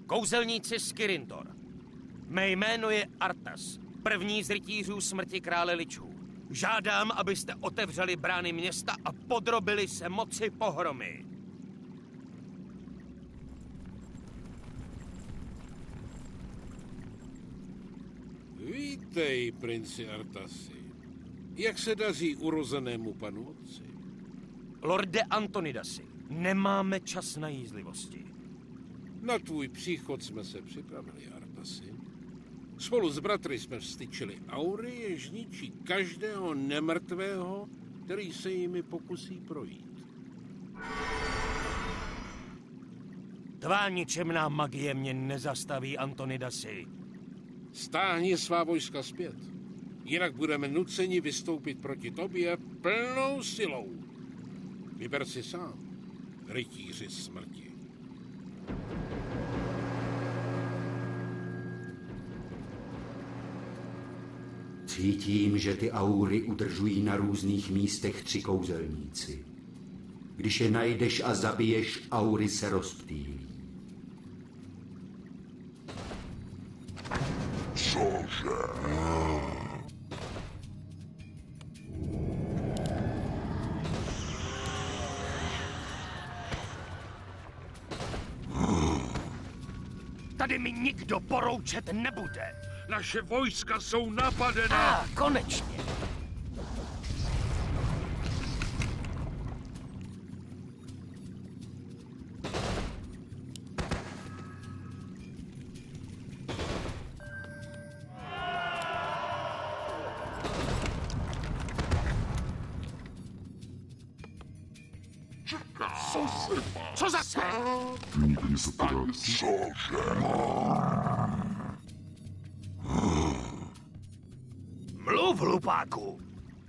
Kouzelníci z Kyrintor. Mé jméno je Artas, první z rytířů smrti krále ličů. Žádám, abyste otevřeli brány města a podrobili se moci pohromy. Vítej, princi Artasi. Jak se daří urozenému panu otci? Lorde Antonidasi, nemáme čas na jízlivosti. Na tvůj příchod jsme se připravili, Artasi. Spolu s bratry jsme vstyčili aury, jež ničí každého nemrtvého, který se jimi pokusí projít. Tvá ničemná magie mě nezastaví, Antonidasi. Stáhni svá vojska zpět. Jinak budeme nuceni vystoupit proti tobě plnou silou. Vyber si sám, rytíři smrti. Cítím, že ty aury udržují na různých místech 3 kouzelníci. Když je najdeš a zabiješ, aury se rozptýlí. Cože? Tady mi nikdo poroučet nebude. Naše vojska jsou napadená. Konečně. Co zase? Nikdy něco v pořádku. Cože? Mluv, hlupáku.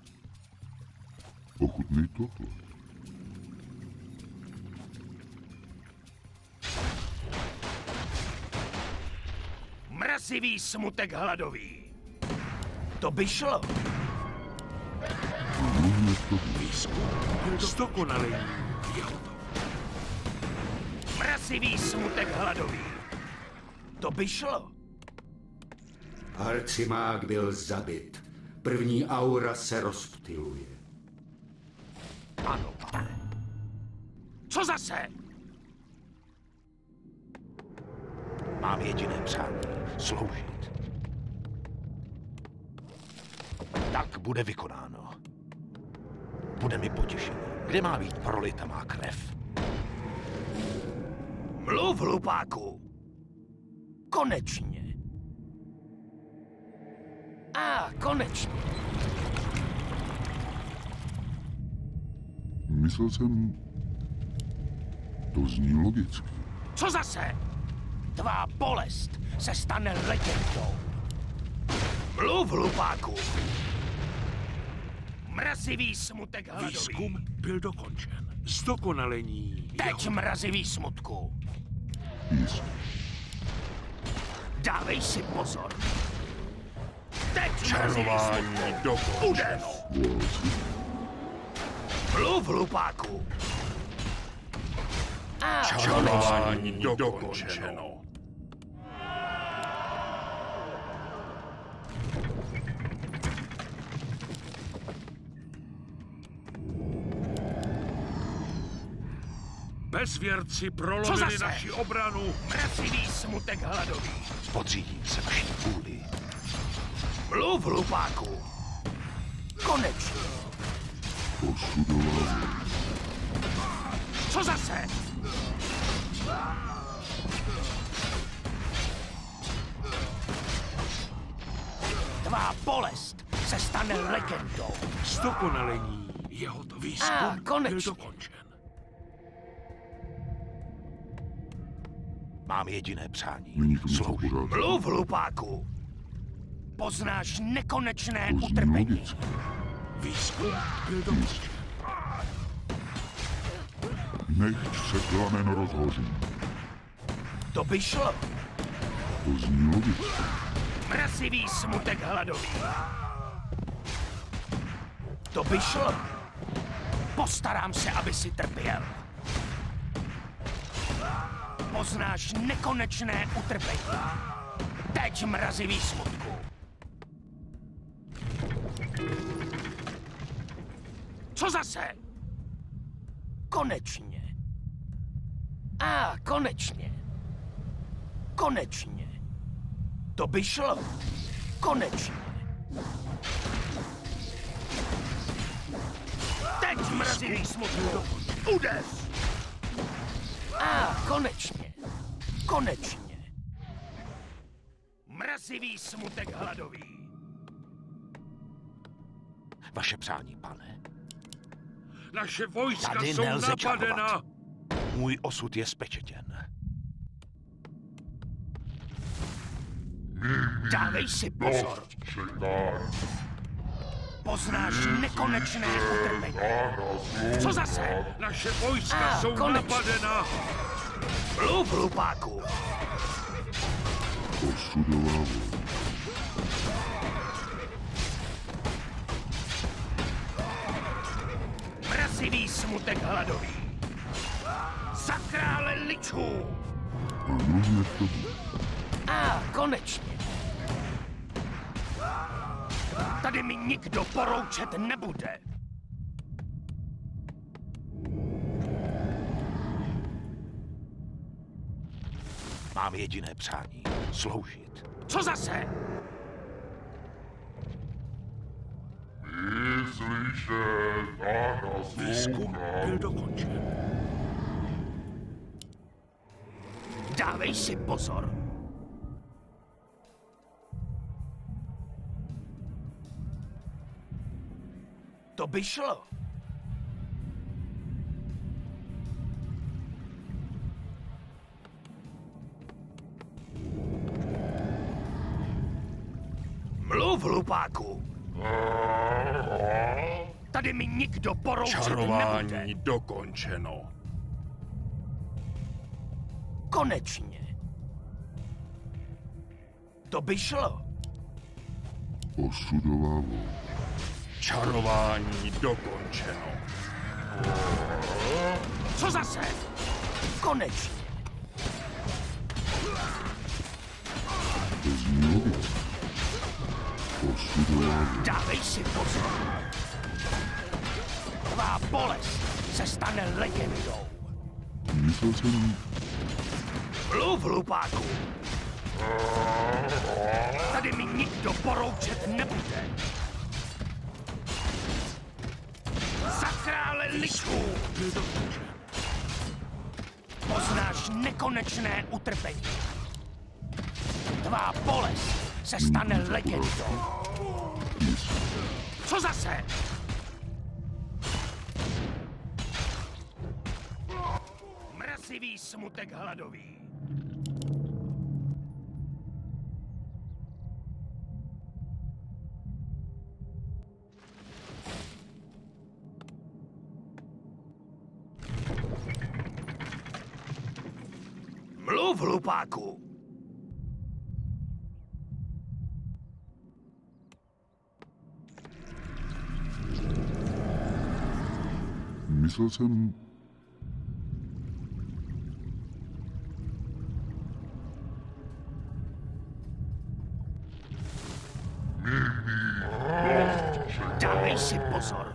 Ochutnej tohle. Mrazivý smutek hladový. To by šlo. Výzkum byl dokonalý. Mrazivý smutek hladový. To by šlo. Arcimák byl zabit. První aura se rozptyluje. Ano, pane. Co zase? Mám jediné přání. Sloužit. Tak bude vykonáno. Bude mi potěšení. Kde má být prolita má krev? Mluv, hlupáku! Konečně. Konečně. Myslel jsem... To zní logicky. Co zase? Tvá bolest se stane legendou. Mluv, hlupáku! Mrazivý smutek hladový. Výzkum byl dokončen. Zdokonalení. Teď mrazivý smutku. Jistě. Dávej si pozor. Teď Čarování dokončeno. Volal jsi? Mluv, hlupáku. Čarování dokončeno. Bezvěrci prolomili naši obranu. Mrazivý smutek hladový. Podřídím se vaší vůli. Mluv, hlupáku. Konečně. Osudová. Co zase? Tvá bolest se stane legendou. Zdokonalení. Jeho výzkum byl dokončen. Mám jediné přání. Není to něco v pořádku. Mluv, hlupáku. Poznáš nekonečné To zní utrpení. logicky. Výzkum byl dokončen. Nechť se plamen rozhoří. To by šlo. To zní logicky. Mrazivý smutek hladový. To by šlo. Postarám se, aby si trpěl. Poznáš nekonečné utrpení. Teď mrazivý smutku. Co zase? Konečně. Konečně. Konečně. To by šlo. Konečně. Teď mrazivý smutku. Udeř! Konečně. Konečně. Mrazivý smutek hladový. Vaše přání, pane. Naše vojska Tady jsou nelze napadena. čarovat. Můj osud je spečetěn. Dávej si pozor. Poznáš nekonečné utrpení. Co zase? Naše vojska jsou napadena. Mluv, hlupáku. Osudová voda. Mrazivý smutek hladový. Za krále ličů. Ano, je to bude. Konečně. Tady mi nikdo poroučet nebude. Mám jediné přání. Sloužit. Co zase? Slyšet a naslouchat. Výzkum byl dokončen. Dávej si pozor. To by šlo. Mluv, hlupáku. Tady mi nikdo poroučet nebude. Čarování dokončeno. Konečně. To by šlo. Osudová voda. Čarování dokončeno. Co zase? Konečně. To zní logicky. Osudová voda. Dávej si pozor. Tvá bolest se stane legendou. Myslel jsem, Mluv, hlupáku. Tady mi nikdo poroučet nebude. Za krále lichů. Poznáš nekonečné utrpení. Tvá bolest se stane legendou. Co zase? Mrazivý smutek hladový. Mluv, hlupáku. myslel jsem, Dávej si pozor.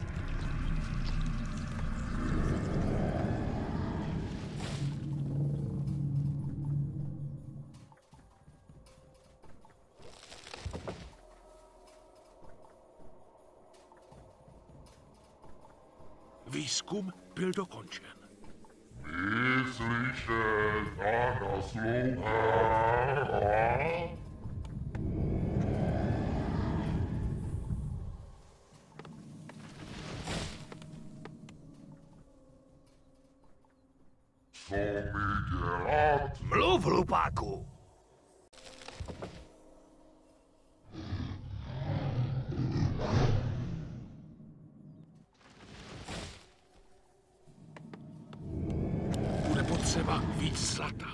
Výzkum byl dokončen. vyslyšet a naslouchat. Co mi dělat? Mluv, hlupáku. Bude potřeba víc zlata.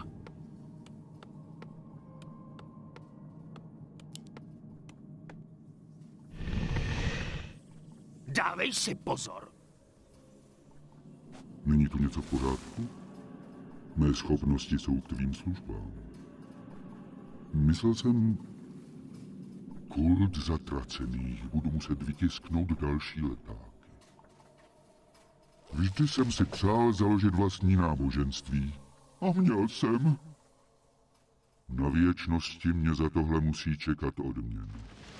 Dávej si pozor. Není tu něco v pořádku? Mé schopnosti jsou k tvým službám. Myslel jsem, kult zatracených, budu muset vytisknout další letáky. Vždy jsem si přál založit vlastní náboženství. A měl jsem. Na věčnosti mě za tohle musí čekat odměna.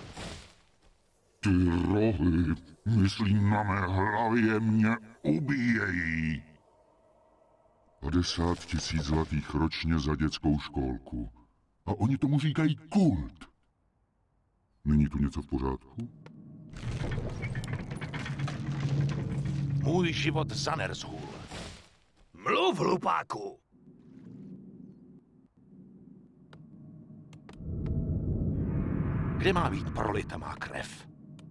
Ty rohy, myslím na mé hlavě, mě ubíjejí. 50 000 zlatých ročně za dětskou školku. A oni tomu říkají kult. Není tu něco v pořádku? Můj život za Ner'zhul. Mluv, hlupáku! Kde má být prolita má krev?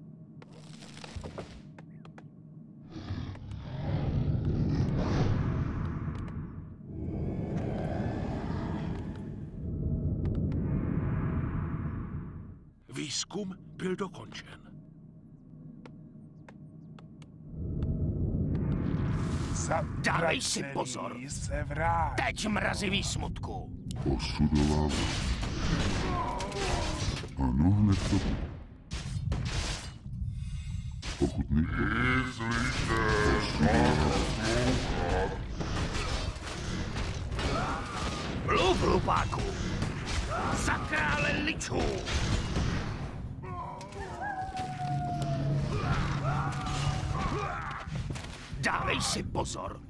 Výzkum byl dokončen. Dávej si pozor. Teď, mrazivý smutku. Osudová voda. Ano, hned to bude. Pokud nejde... Mluv, hlupáku. Za krále ličů. Dávej si pozor.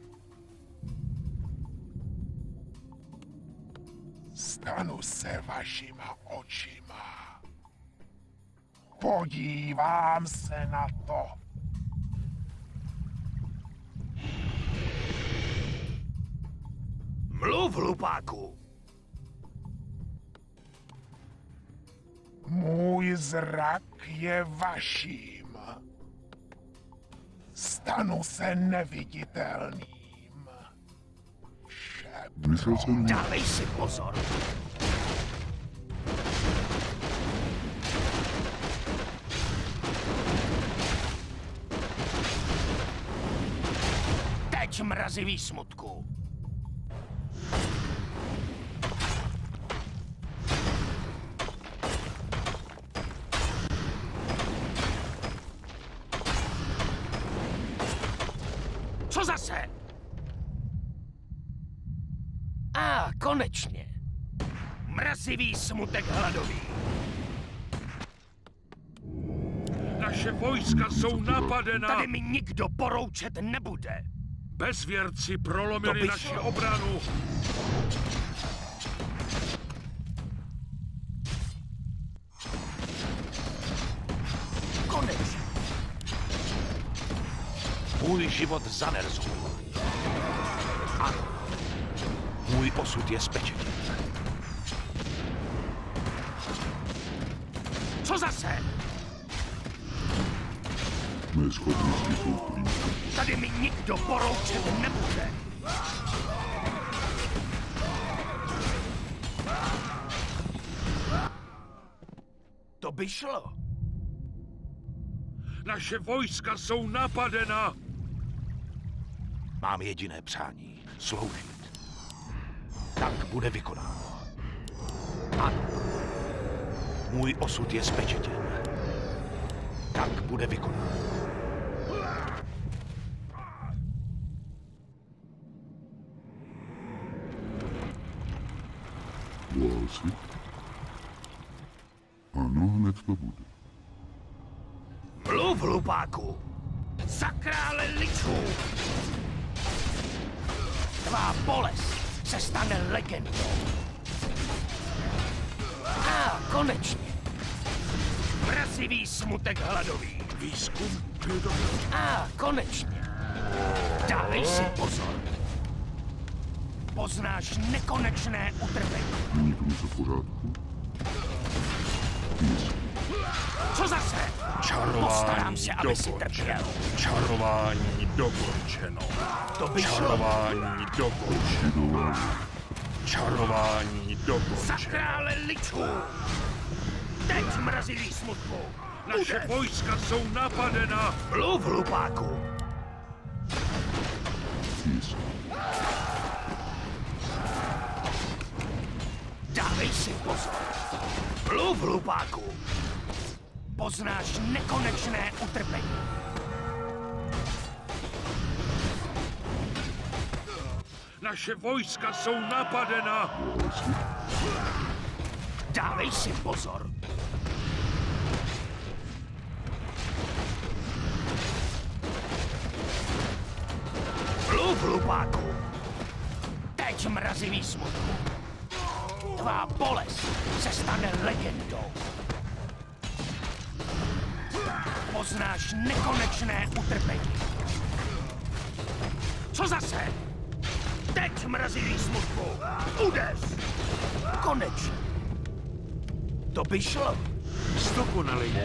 Stanu se vašima očima. Podívám se na to. Mluv, hlupáku. Můj zrak je vaším. Stanu se neviditelným. Myslel jsem... Dávej si pozor. Teď, mrazivý smutku. Co zase? Konečně. Mrazivý smutek hladový. Naše vojska jsou napadena. Tady mi nikdo poroučet nebude. Bezvěrci prolomili naši obranu. Konečně. Můj život za Ner'zhul. Ano. Můj osud je spečetěn. Co zase? Mé schopnosti jsou k tvým. Tady mi nikdo poroučet nebude. To by šlo. Naše vojska jsou napadena. Mám jediné přání. Sloužit. Tak bude vykonáno. Ano. Můj osud je spečetěn. Tak bude vykonáno. Volal jsi? Ano, hned to bude. Mluv, hlupáku. Za krále ličů. Tvá bolest se stane legendou. Konečně. Mrazivý smutek hladový. Výzkum byl dokončen. Konečně. Dávej si pozor. Poznáš nekonečné utrpení. Není tu něco v pořádku? Nic. Co zase? Postarám se, aby si trpěl. Čarování dokončeno. To by šlo. Čarování dokončeno. Čarování Za dokončeno. krále ličů. Teď, mrazivý smutku. Naše vojska jsou napadena. Mluv, hlupáku. Nic. Dávej si pozor. Mluv, hlupáku. Poznáš nekonečné utrpení. Naše vojska jsou napadena. Dávej si pozor. Mluv, hlupáku. Teď mrazivý smutku. Tvá bolest se stane legendou. Poznáš nekonečné utrpení. Co zase? Teď mrazivý smutku. Udeř! Konečně. To by šlo. Zdokonalení.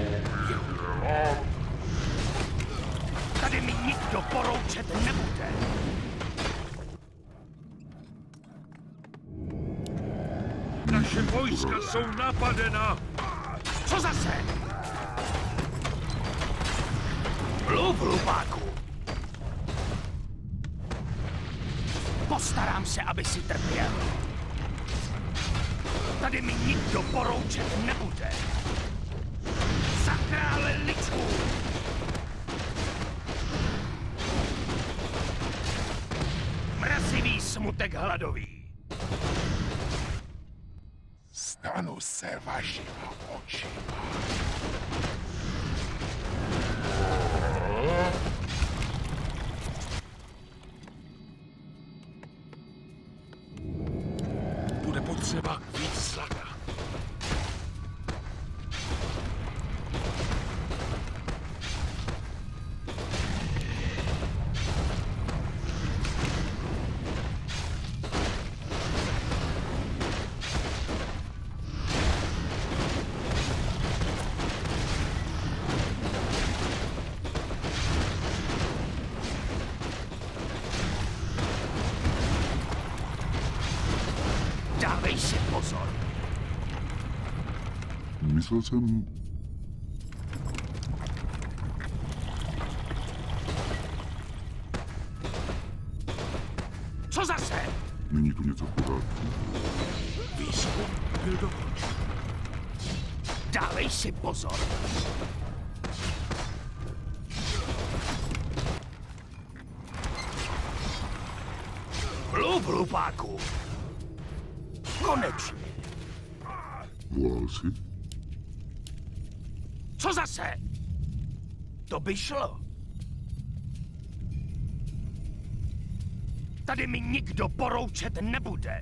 Tady mi nikdo poroučet nebude. Naše vojska jsou napadena. Co zase? Mluv, hlupáku. Postarám se, aby si trpěl. Tady mi nikdo poroučet nebude. Za krále ličů! Mrazivý smutek hladový. Stanu se vašima očima. Bude potřeba víc zlata. Dávej si pozor. Myslel jsem... Co zase? Není tu něco v pořádku? Výzkum byl dokončen. Dávej si pozor. Mluv, hlupáku. Konečně. Volal jsi? Co zase? To by šlo. Tady mi nikdo poroučet nebude.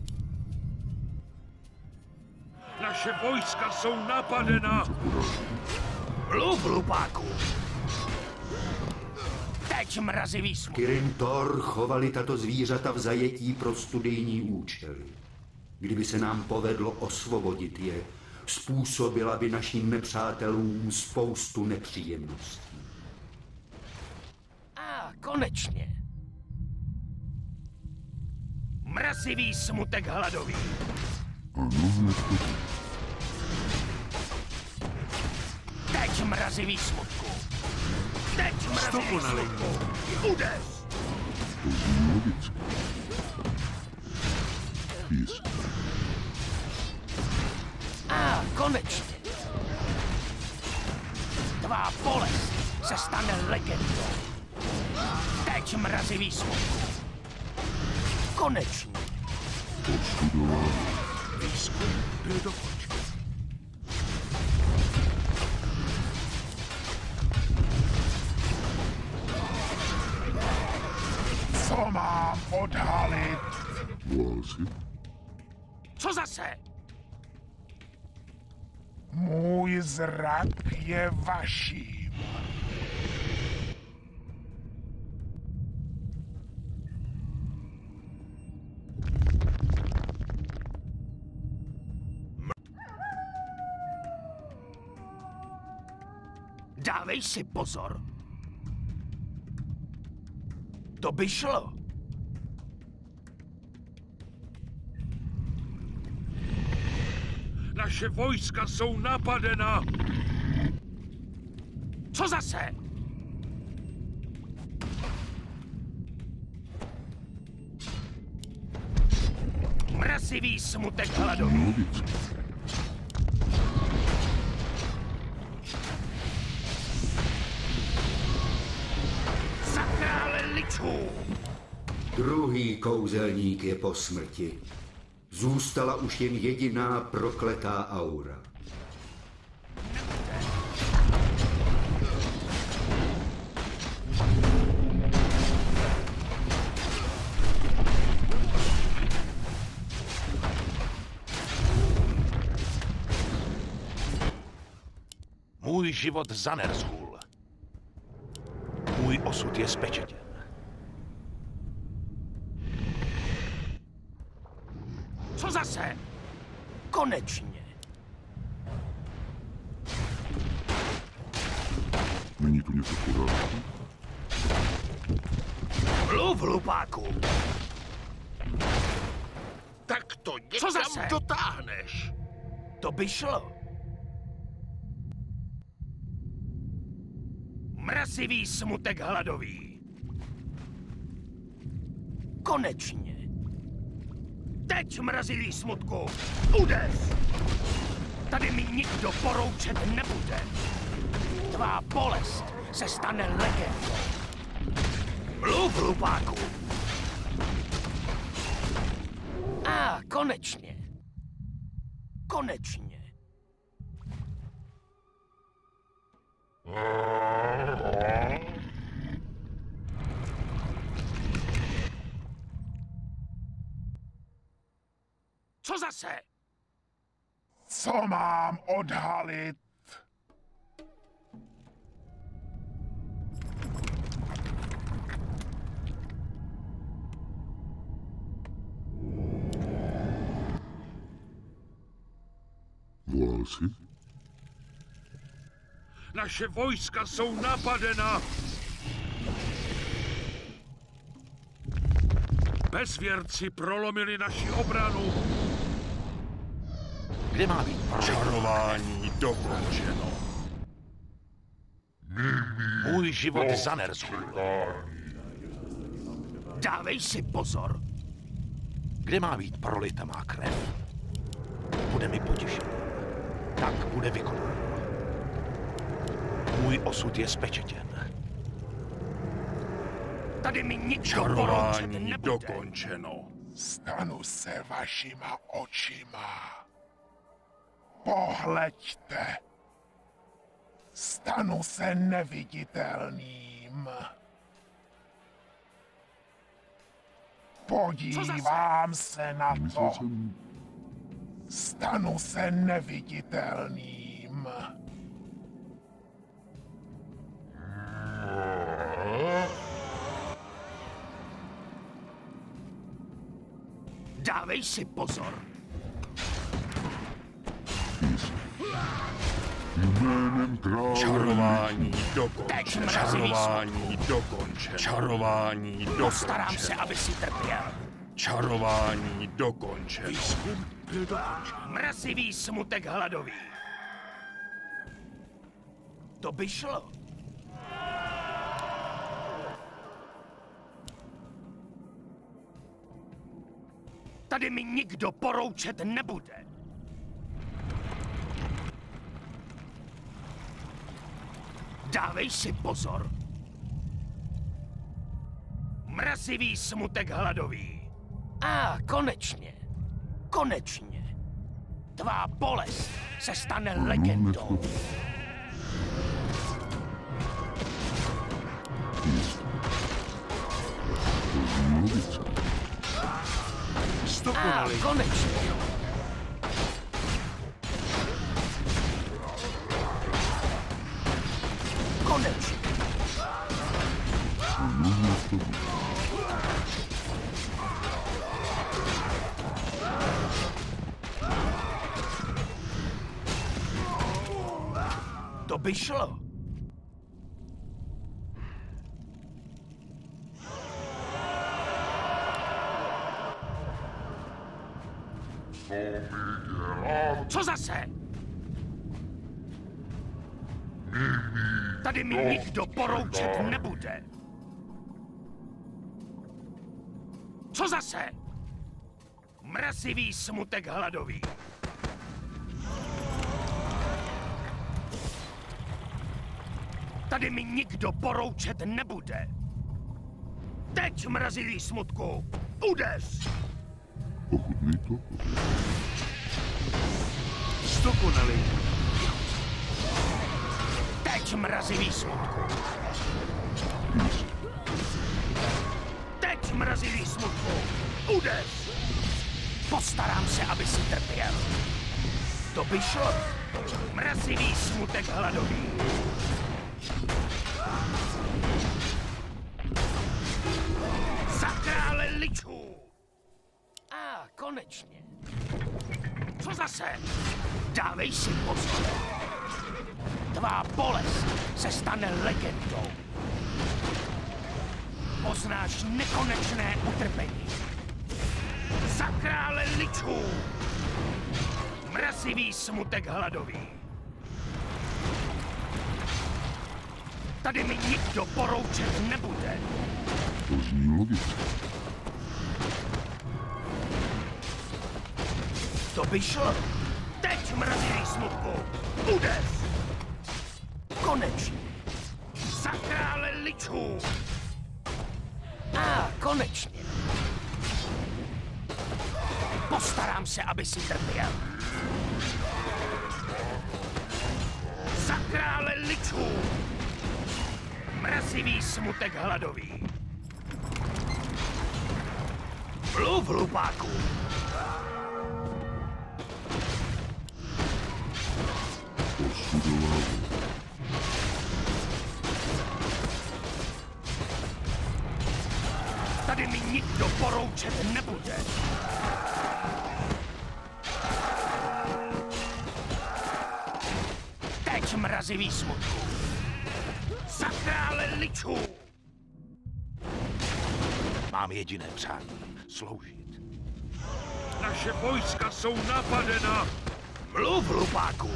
Naše vojska jsou napadena. Mluv, hlupáku. Teď mrazivý smut. Kirin Tor chovali tato zvířata v zajetí pro studijní účely. Kdyby se nám povedlo osvobodit je, způsobila by našim nepřátelům spoustu nepříjemností. A konečně. Mrazivý smutek hladový. Ano, hned to... Teď mrazivý smutku. Teď mrazivý smutku. Udeř! To zní logicky. Jistě. A konečně. Tvá bolest se stane legendou. Teď mrazivý smutku. Konečně. Ostudová. Výzkum byl dokončen. Co mám odhalit? Volal jsi? Co zase? Můj zrak je vaším. Dávej si pozor. To by šlo. Naše vojska jsou napadena. Co zase? Mrazivý smutek hladový. Mluvit. Za krále ličů! Druhý kouzelník je po smrti. Zůstala už jen jediná prokletá aura. Můj život zanerzhul. Můj osud je spečetěn. Co zase? Konečně. Není tu něco v pořádku? Mluv, hlupáku! Tak to Co někam zase? dotáhneš. To by šlo. Mrazivý smutek hladový. Konečně. Teď, mrazivý smutku, udeř! Tady mi nikdo poroučet nebude. Tvá bolest se stane legendou. Mluv, hlupáku! Konečně. Konečně. Co zase? Co mám odhalit? Volal jsi? Naše vojska jsou napadena. Bezvěrci prolomili naši obranu. Kde má být Čarování dokončeno. Můj život zanerzhul. Dávej si pozor. Kde má být prolita má krev? Bude mi potěšen. Tak bude vykonán. Můj osud je spečetěn. Tady mi nikdo poroučet Čarování nebude. dokončeno. Stanu se vašima očima. Pohleďte. Stanu se neviditelným. Podívám se na Myslel to. jsem... Stanu se neviditelným. Dávej si pozor. Jménem krále... Čarování Teď dokončeno. mrazivý Čarování dokončeno. Čarování Postarám se, dokončeno. aby si trpěl. Čarování dokončeno. Výzkum byl dokončen. Mrazivý smutek hladový. To by šlo. Tady mi nikdo poroučet nebude. Dávej si pozor. Mrazivý smutek hladový. Konečně. Konečně. Tvá bolest se stane legendou. Stokonali. Konečně. Konečně. To by šlo. Co zase? Tady mi nikdo poroučet nebude. Co zase? Mrazivý smutek hladový. Tady mi nikdo poroučet nebude. Teď, mrazivý smutku, udeř! Pokud mi to Zdokonalý. Teď, mrazivý smutku. Teď, mrazivý smutku, udeř! Postarám se, aby si trpěl. To by šlo. Mrazivý smutek hladový. Za krále ličů! A konečně. Co zase? Dávej si pozor. Tvá bolest se stane legendou. Poznáš nekonečné utrpení. Za krále ličů! Mrazivý smutek hladový. Tady mi nikdo poroučet nebude. to zní logicky. To by šlo. Teď, mrazivý smutku, udeř! Konečně. Za krále ličů! A konečně. Postarám se, aby si trpěl. Za krále ličů! Mrazivý smutek hladový. Mluv, hlupáku! Osudová. Tady mi nikdo poroučet nebude. Teď, mrazivý smutku. Za krále ličů! Mám jediné přání. Sloužit. Naše vojska jsou napadena. Mluv, hlupáku!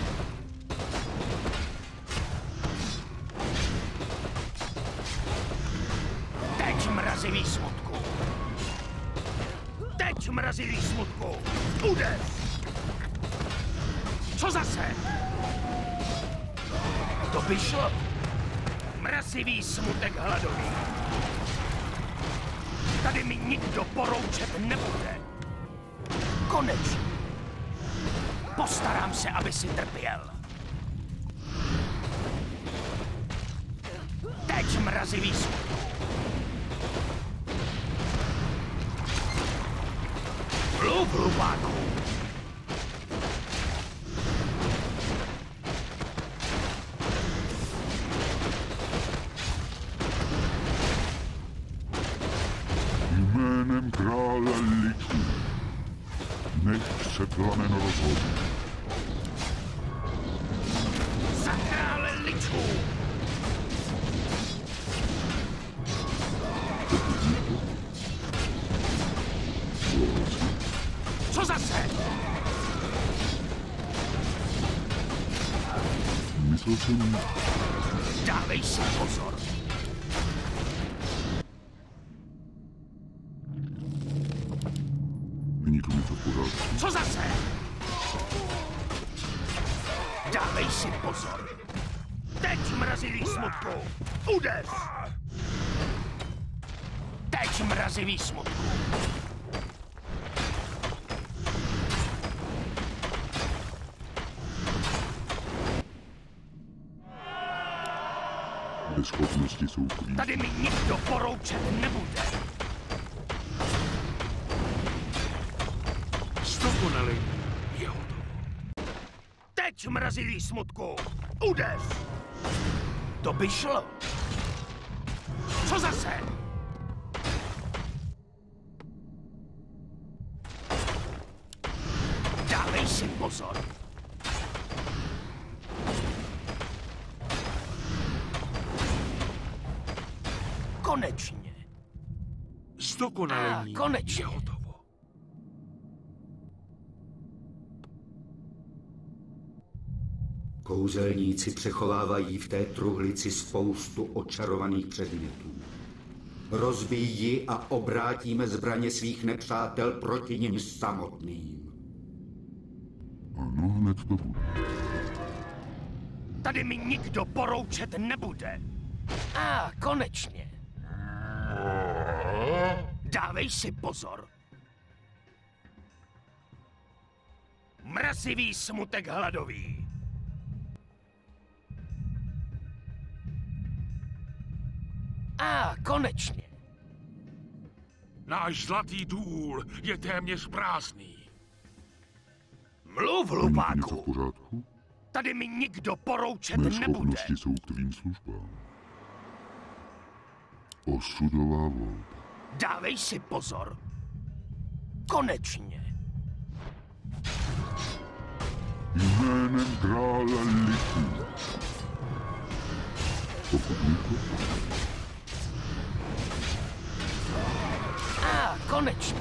Teď, mrazivý smutku! Teď, mrazivý smutku! Udeř! Co zase? To by šlo. Mrazivý smutek hladový. Tady mi nikdo poroučet nebude. Konečně. Postarám se, aby si trpěl. Teď, mrazivý smutku. Mluv, hlupáku! Jménem krále ličů, nech se plamen rozhodne. Za krále ličů! Co zase? Myslel jsem, Dávej si pozor. není to něco v pořádku. Co zase? Dávej si pozor. Teď, mrazivý smutku, udeř! Teď, mrazivý smutku. Bez schopnosti jsou klíč. Tady mi nikdo poroučet nebude. Zdokonalý. Je hotovo. Teď, mrazivý smutku, udeř! To by šlo. Co zase? Dávej si pozor. Konečně. Zdokonalení. Konečně. Je hotovo. Kouzelníci přechovávají v té truhlici spoustu očarovaných předmětů. Rozbij ji a obrátíme zbraně svých nepřátel proti nim samotným. Ano, hned to bude. Tady mi nikdo poroučet nebude. Konečně. Dávej si pozor. Mrazivý smutek hladový. Konečně. Náš zlatý důl je téměř prázdný. Mluv, Není tu něco v hlupáku. pořádku? Tady mi nikdo poroučet Mé nebude. schopnosti jsou k tvým službám. Osudová volba. Dávej si pozor. Konečně. Jménem krále Lichů. Pokud Licho, Konečně.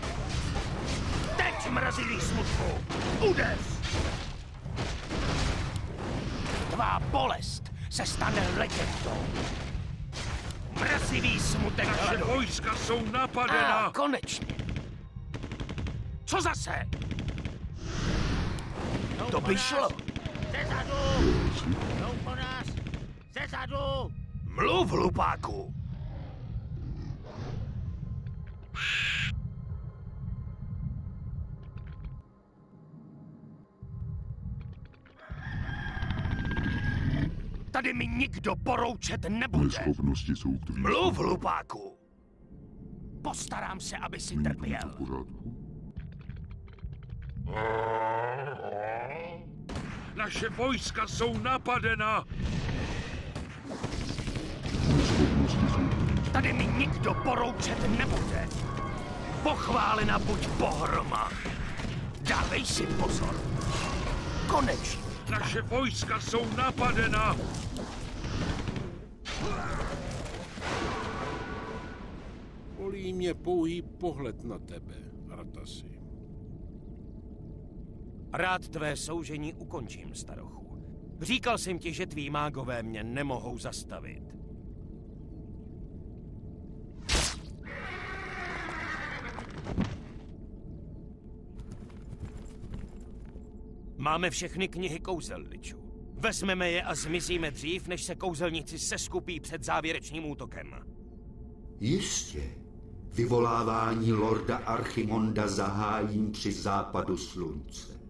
Teď, mrazivý smutku. Udeř. Tvá bolest se stane legendou. Mrazivý smutek Naše hladový. vojska jsou napadena. Konečně. Co zase? To by šlo. Mluv, hlupáku. Tady mi nikdo poroučet mé nebude. schopnosti jsou k tvým Mluv, službám. hlupáku. Postarám se, aby si Není tu trpěl. něco v pořádku? Naše vojska jsou napadena. Mé schopnosti jsou k tvým Tady mi nikdo poroučet nebude. Pochválena buď pohroma. Dávej si pozor. Konečně. Naše vojska jsou napadena. Bolí mě pouhý pohled na tebe, Artasi. Rád tvé soužení ukončím, starochu. Říkal jsem ti, že tví mágové mě nemohou zastavit. Máme všechny knihy kouzel, Liču. Vezmeme je a zmizíme dřív, než se kouzelníci seskupí před závěrečným útokem. Jistě. Vyvolávání lorda Archimonda zahájím při západu slunce.